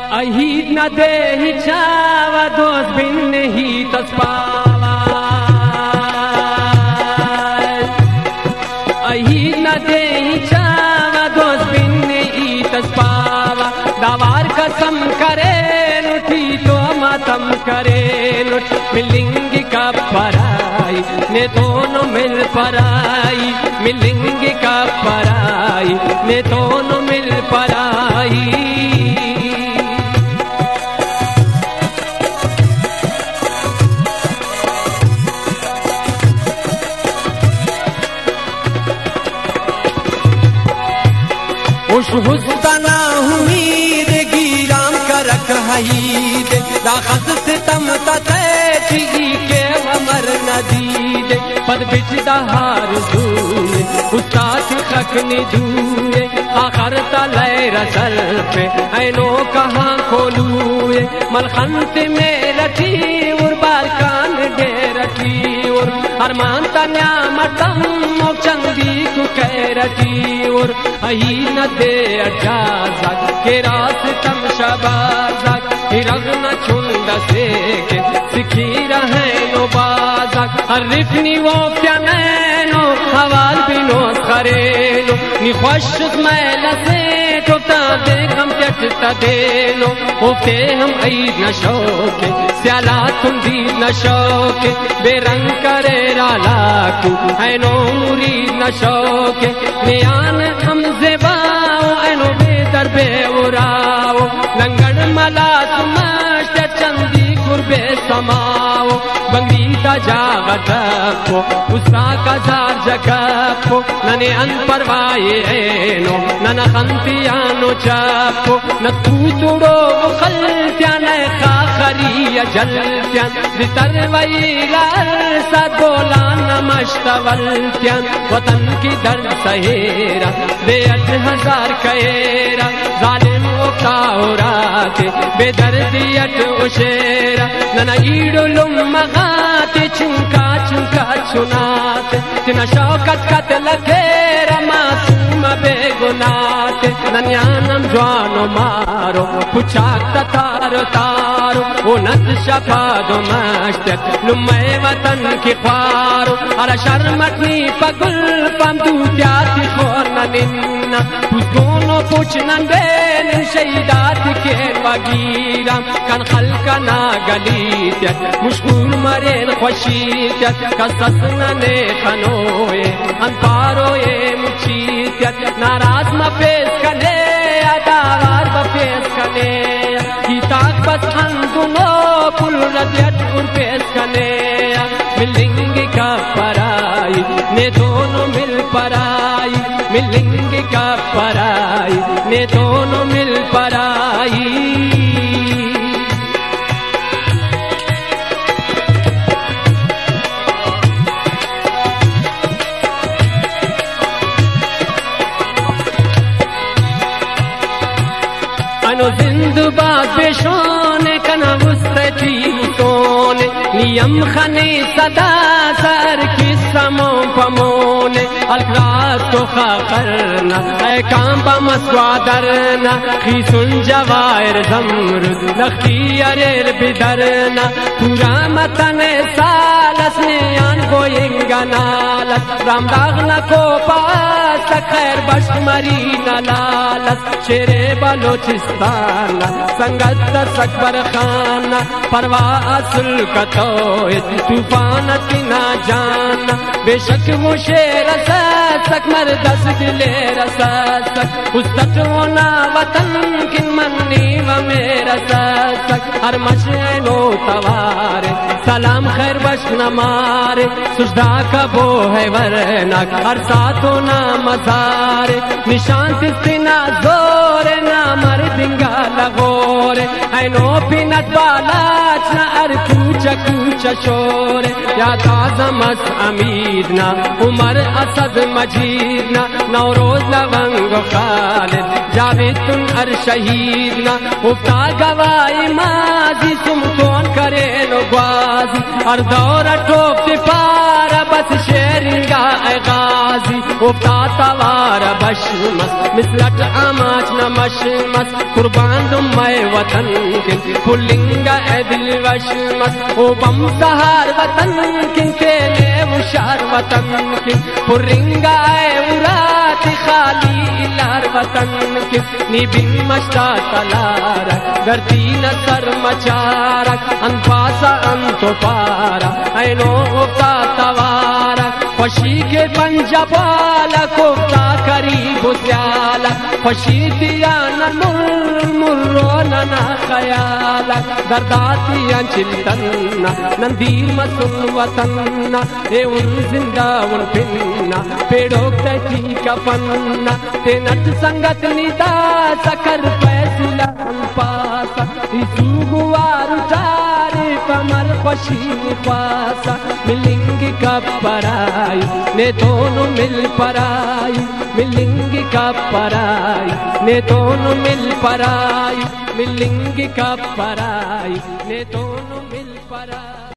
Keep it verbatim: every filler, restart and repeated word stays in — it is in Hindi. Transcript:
अहीद न दे ही चावा दोस्त बिन ही तस्पावा अहीद न दे ही चावा दोस्त बिन ही तस्पावा दावार कसम करे लुटी तो मातम करे लुट मिलेंगे का पराई ने दोनों मिल पराई मिलेंगे का पराई ने दोनों मिल पराई उस हुस्तना उम्मीद गिराम करक हईद दाखत सितम तते के अमर नदीद पद बिच दहार दूर उस्ताद खकनी दूर आखर तले रसल पे ऐनो कहाँ खोलूए मलखंत में रखी और बारकान दे रखी और अरमान तन्या मटम चंदी को कह रखी और अही न दे अजाजक के रात तम शबाजक हिरग न छुंद से के सिखी रहे नो बाजक हरिफनी वो क्या नैनो हवाल बिनो करेलो नि खुश मैल से टोटा दे हम चटता देलो ओके हम ईद न शौके स्याला तुम दी न शौके बेरंग करे रालाकू ऐनो मुरीद न शौके नियान हम ज़ेबाओ ऐनो बेदर बे उराओ लंगड़ मला तुमाश चंदी कुर्बे समाओ बंगरी ता जागटको उसका कजार जगको नने अन परवाए ऐनो नन खंतियानो चाको न तू तुड़ो खलत्या न खाखरी जलत्यान दितर वैलाल सा दोलान मश्तवलत्यान वतन की दर्द सहेरा दे अठ हजार कहेरा जालिम उकाउरा के बेदर्दी अट उशेरा नना ईडो लुम मगाते चुंका चुंका चुनाते तिना शौकत कतल केरा मासूम बेगुनाते नन्यानम ज्वानो मारो पुछाक तारो तारो ओ नद शफादो मश्तक लुम्मे वतन की ख्वारो अरा शर्मटनी पगुल पंदू त्याती खोरना निन्ना पुस्कोनो पुछना बेन शहीदात के वगीरम कन खल्का ना गलीत मुश्कुल मरेन खुशीत कससन ने खनोए अंपारोए मुचीत नाराज म पेश कने अदावार ब पेश कने किताब बस अंदुनो पुल रजत उन पेश कने मिलेंगे का पराई ने दोनों मिल पराई मिलेंगे का पराई ने दोनों मिल पराई जिंदबाद बेशोने कना मुस्तकी सोने नियम खने सदा सर की समो पमोने अलरात को खाकरना ऐ काम बमस्वादरना खीसुन जवायर जमरुद लखी अरेर बिदरना पूरा मतने सालस नियान गोयंगा नालस रामदागना को पास खैर बश मरीना लालस शेरे बलोचिस्तान संगत सकबर खाना परवासुल कतोय तूफान तिना जाना बेशक वो शेर सक मर दस दिले रसक उस तटोना वतन किन मन्नी व मेरा सक हर मशनो तवारे सलाम खैर बश न मारे सुजदा कबो है वरना हर साथो ना मजारे निशान तिस्तिना जोरे ना मर दिंगा लगोरे ऐनो पिनट बालाच ना अर कूचा कूचा शोरे या ताजमस अमीर ना उमर असद मजीद ना नौरोज लवंग खालिद जावेतुन अर शहीद ना उफ्ता गवाई माजी सुमतोन करे लो ग्वाजी हर दौर टोप पारा बस शेरिंगा गाजी उफ्ता तवार बशमस मिसलट आमाच नमशमस कुर्बान दुम्मय वतन किन पुलिंगा ए दिल वशमस ओ बम सहार वतन किन के ले मुशार वतन किन पुरिंगा ए उरात खाली इलार वतन किन नी बिन मस्ता तलार गर्दीन सर मचार अनपासा अंतो पारा ऐनो उफ्ता तवार खुशी के पंजाबाला कोफ्ता करीब स्याला खुशी दिया न मुर मुर्रो नना खयाला दर्दातियां चिंतन्ना नंदीर मसुल वतन्ना ए उन जिंदा उन पिन्ना पेड़ों तटी कपन्ना ते नट संगत निदा सकर फैसला पासा इसुगुआर उठारे कमर खुशी पासा मिलेंगे कब पराई ने दोनों मिल पराई मिलेंगे कब पराई ने दोनों मिल पराई मिलेंगे कब पराई ने दोनों मिल पराई।